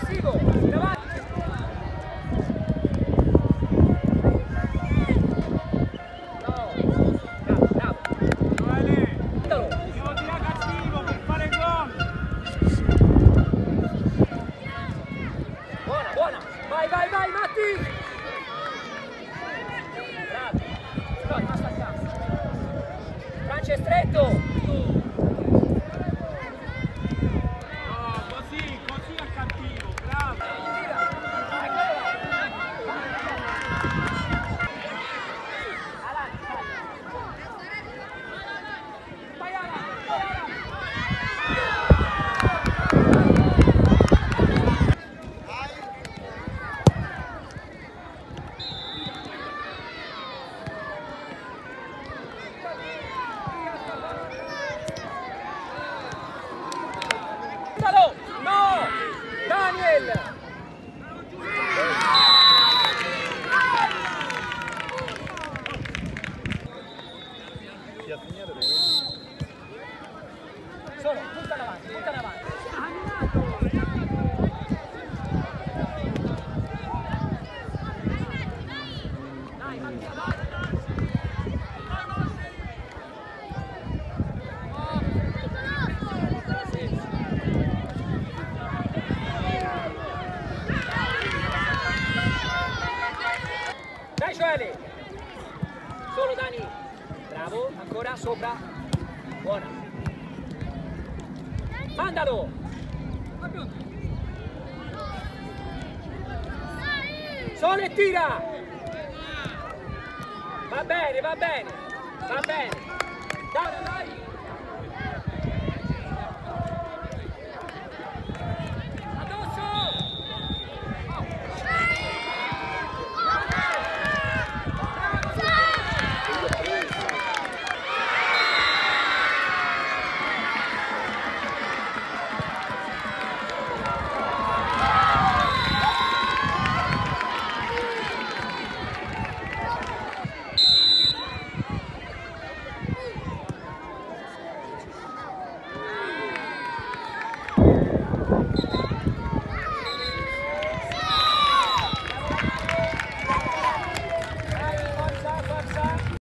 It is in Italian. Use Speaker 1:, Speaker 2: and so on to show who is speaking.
Speaker 1: aggressivo, in avanti. Vai Matti! Bravo! No, non staccato! Francia è stretto!
Speaker 2: No, così al cattivo, bravo!
Speaker 1: Vai avanti! No! Daniel! Solo, punta in avanti, punta in avanti. Dai, dai Joele! Solo Dani! Bravo, ancora sopra. Buona. Mandalo! Solo e tira! Va bene, va bene! Va bene! Dai!